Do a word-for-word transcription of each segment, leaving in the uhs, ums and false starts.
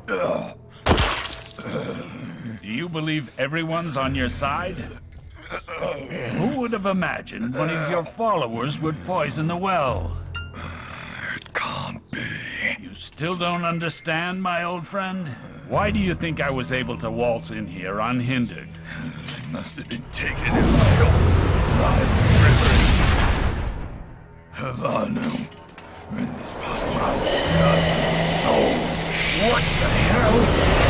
Do you believe everyone's on your side? Who would have imagined one of your followers would poison the well? It can't be. You still don't understand, my old friend? Why do you think I was able to waltz in here unhindered? They must have been taken in my own private trickery. Have I known when this power does my soul? What the hell?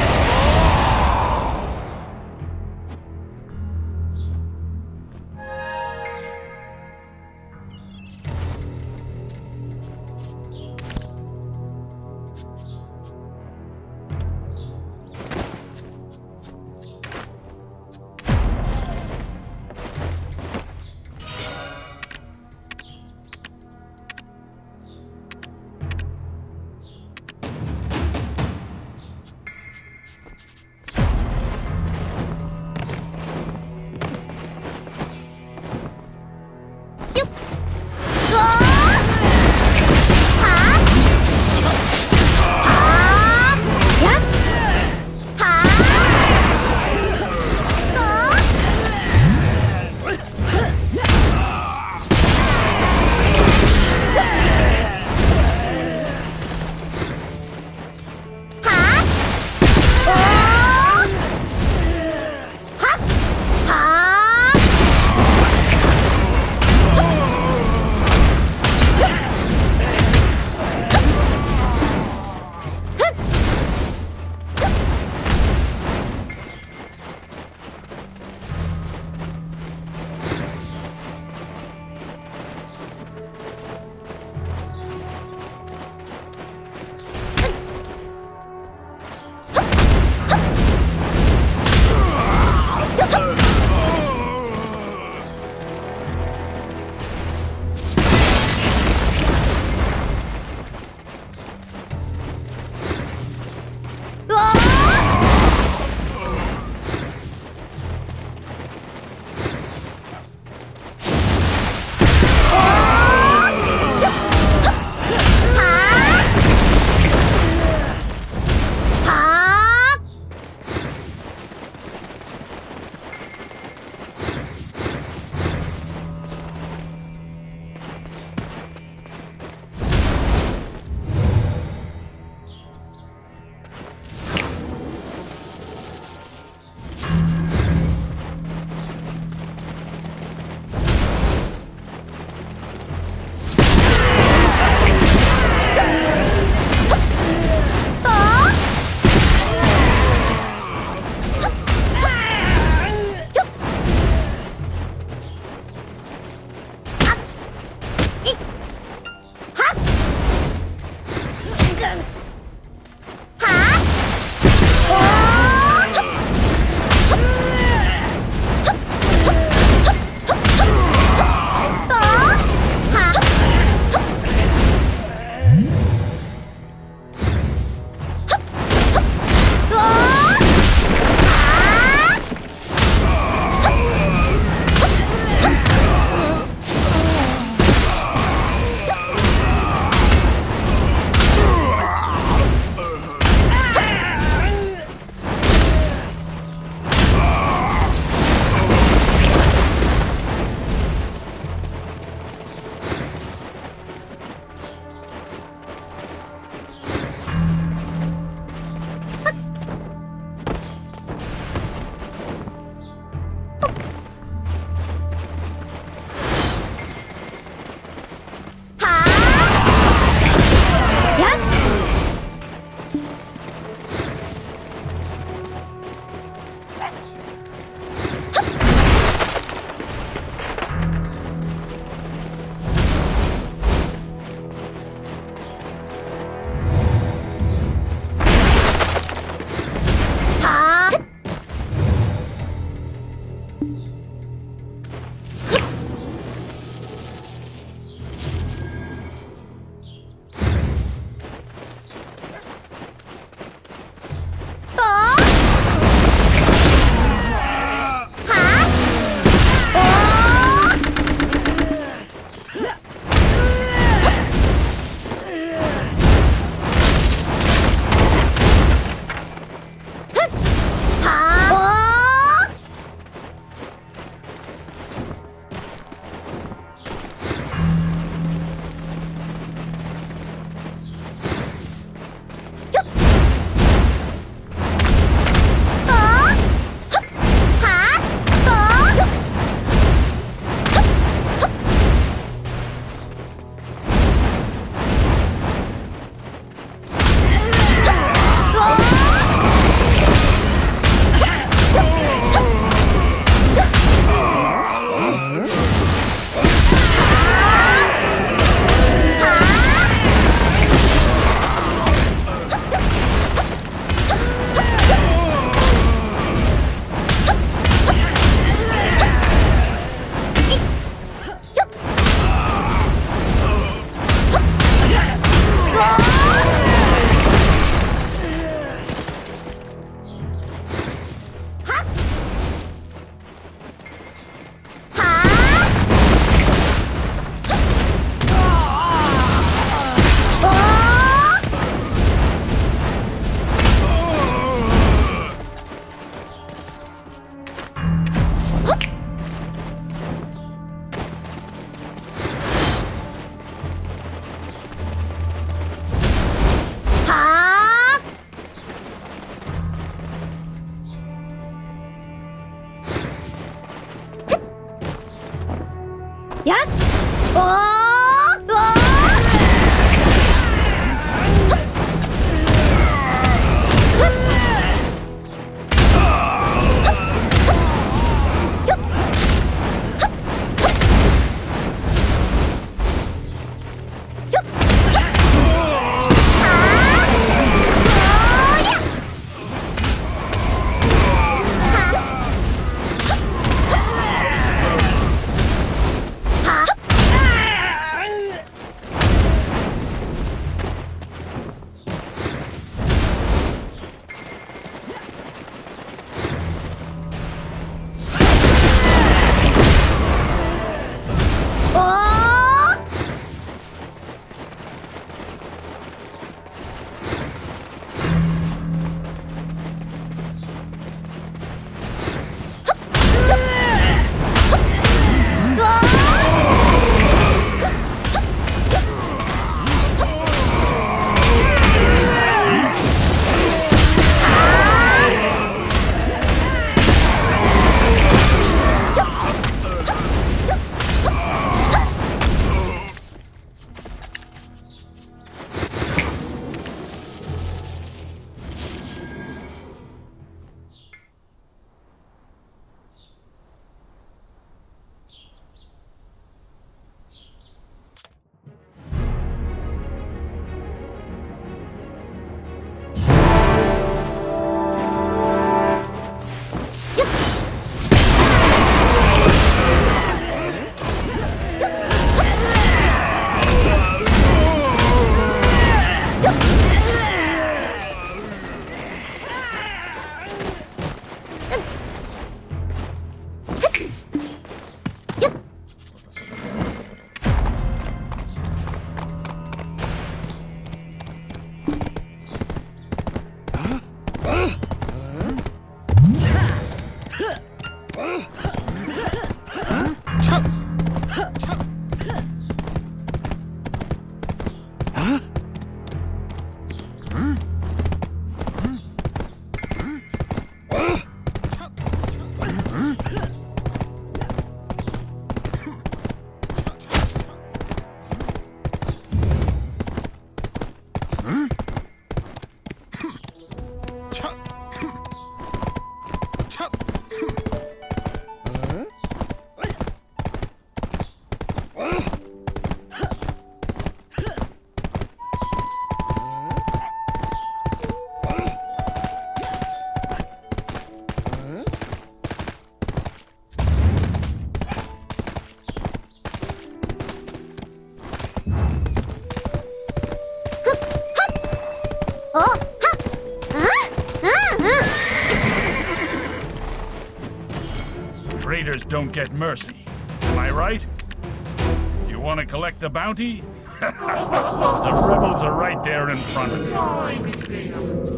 traitors don't get mercy. Am I right? You want to collect the bounty? The rebels are right there in front of you.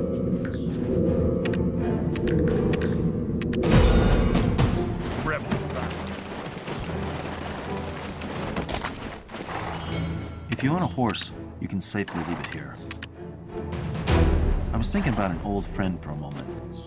Rebel bastard. If you own a horse, you can safely leave it here. I was thinking about an old friend for a moment.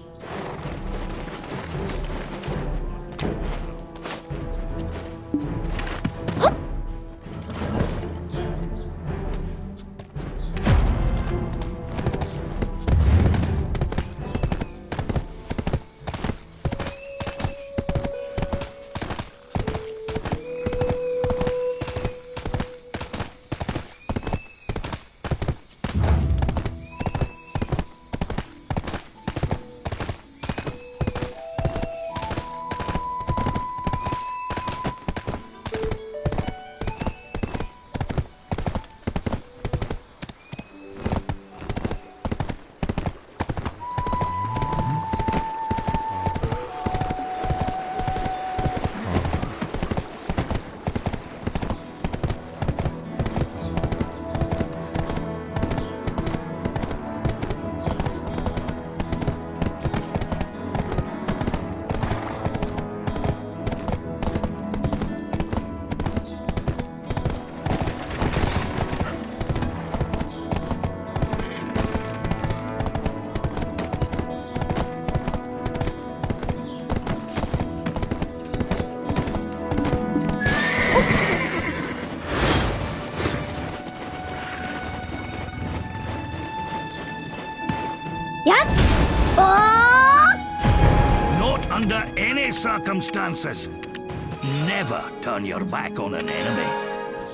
Not under any circumstances. Never turn your back on an enemy.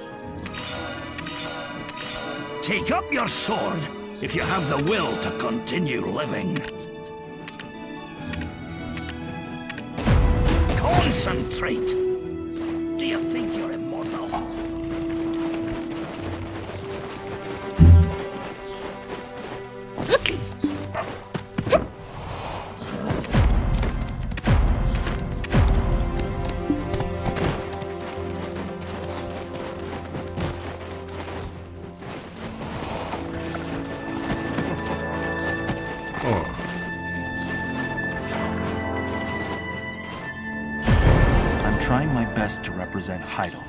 Take up your sword if you have the will to continue living. Concentrate. Do you think you're immortal? I'm trying my best to represent Heidel.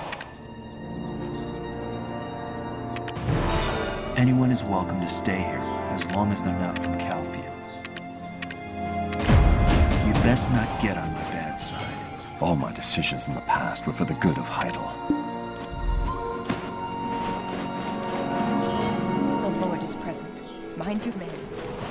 Anyone is welcome to stay here, as long as they're not from Calpheon. You best not get on my bad side. All my decisions in the past were for the good of Heidel. The Lord is present. Mind your manners.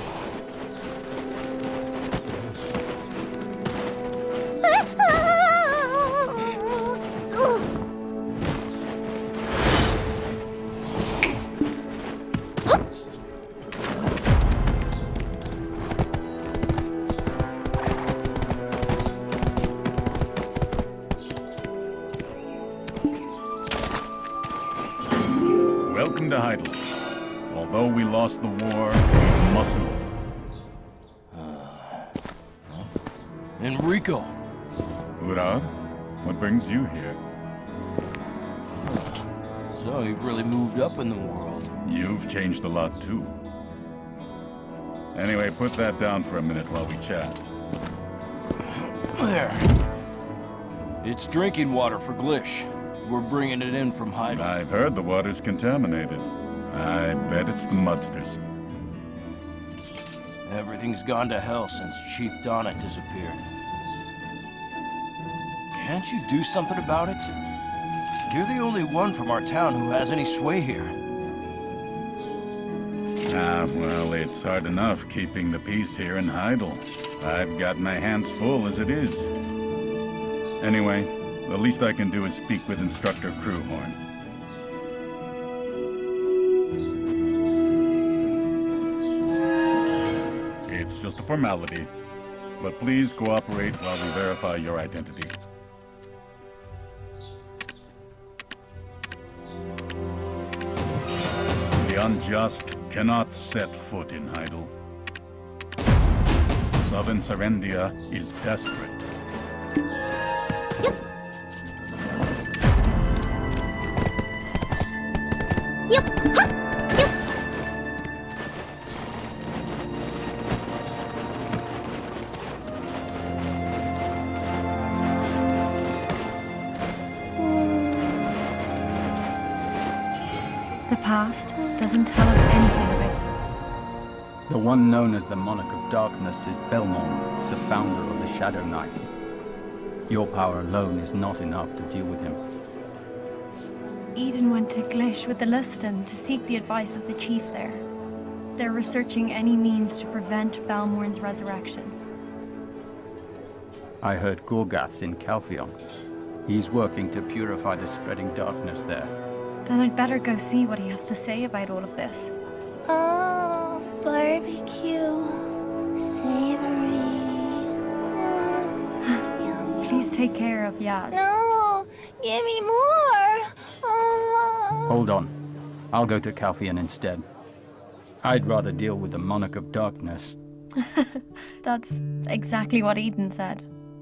Welcome to Heidel. Although we lost the war, we mustn't. Enrico. Urad, what brings you here? So you've really moved up in the world. You've changed a lot too. Anyway, put that down for a minute while we chat. There. It's drinking water for Glish. We're bringing it in from Heidel. I've heard the water's contaminated. I bet it's the mudsters. Everything's gone to hell since Chief Donnet disappeared. Can't you do something about it? You're the only one from our town who has any sway here. Ah, well, it's hard enough keeping the peace here in Heidel. I've got my hands full as it is. Anyway, the least I can do is speak with Instructor Crewhorn. It's just a formality, but please cooperate while we verify your identity. The unjust cannot set foot in Heidel. Southern Serendia is desperate. The past doesn't tell us anything about this. The one known as the Monarch of Darkness is Belmont, the founder of the Shadow Knight. Your power alone is not enough to deal with him. Eden went to Glish with the Lustan to seek the advice of the chief there. They're researching any means to prevent Balmorn's resurrection. I heard Gorgath's in Calpheon. He's working to purify the spreading darkness there. Then I'd better go see what he has to say about all of this. Oh, barbecue. Savory. Please take care of Yaz. No, give me more. Oh. Hold on. I'll go to Calpheon instead. I'd rather deal with the Monarch of Darkness. That's exactly what Eden said.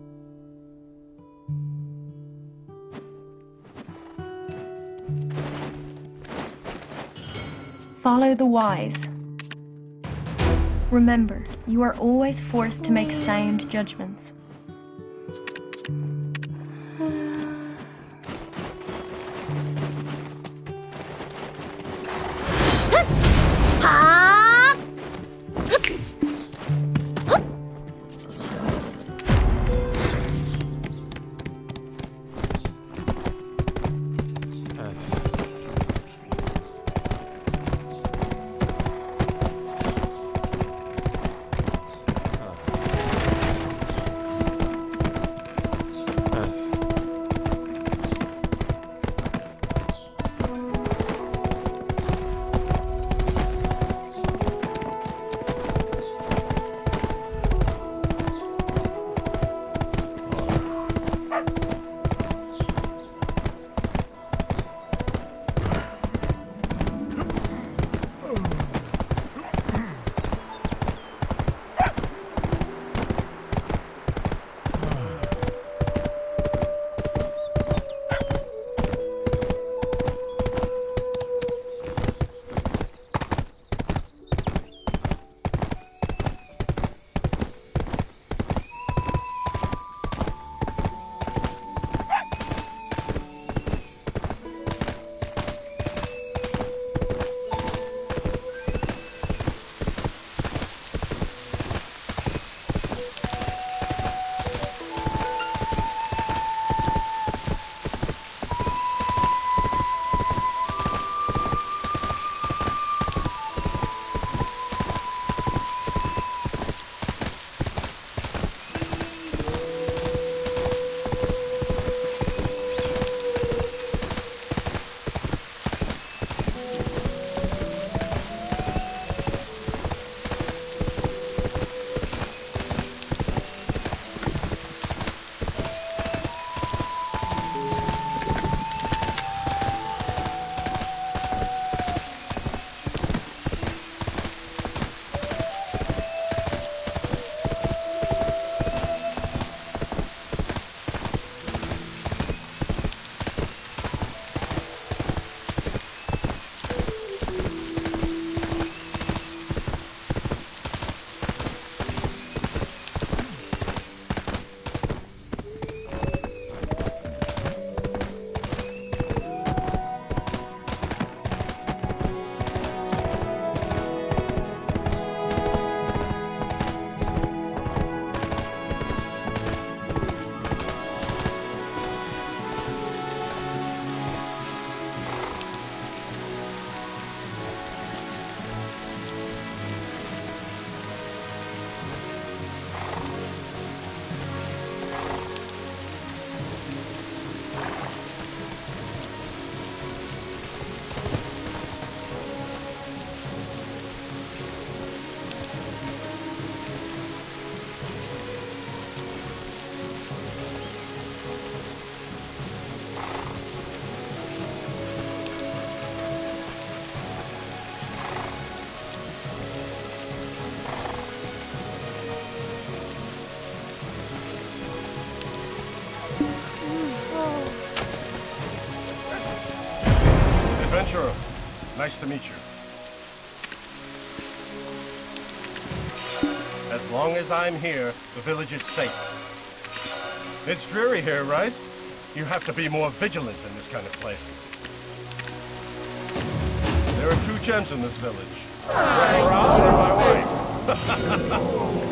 Follow the wise. Remember, you are always forced to make sound judgments. Nice to meet you. As long as I'm here, the village is safe. It's dreary here, right? You have to be more vigilant in this kind of place. There are two gems in this village. Rob and my wife.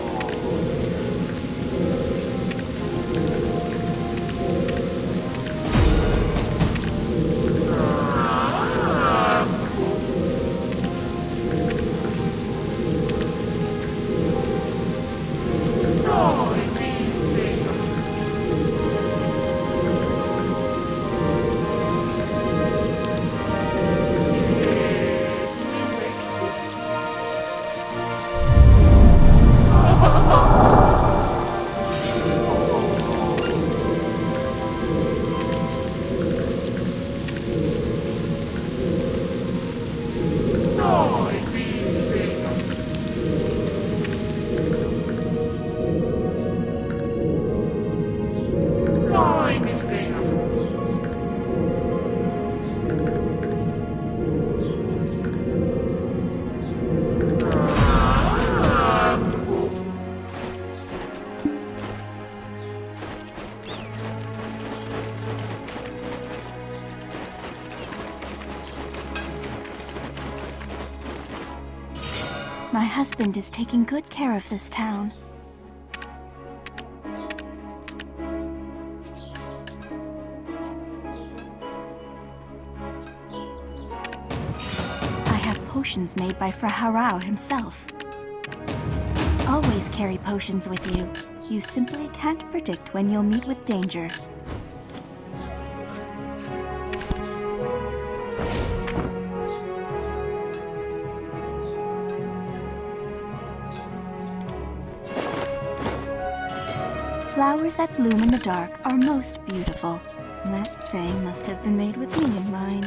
My husband is taking good care of this town. I have potions made by Fra Harao himself. Always carry potions with you. You simply can't predict when you'll meet with danger. Flowers that bloom in the dark are most beautiful. That saying must have been made with me in mind.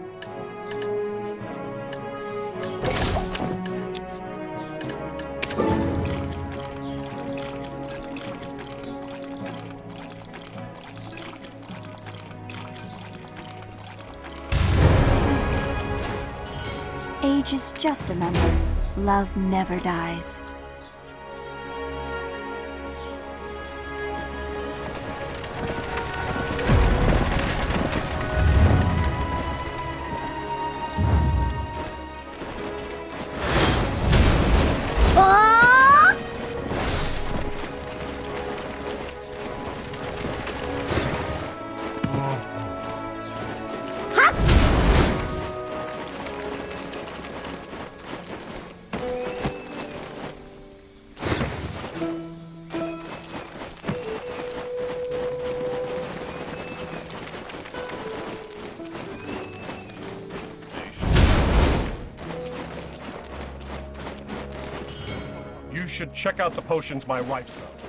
Age is just a number. Love never dies. You should check out the potions my wife sells.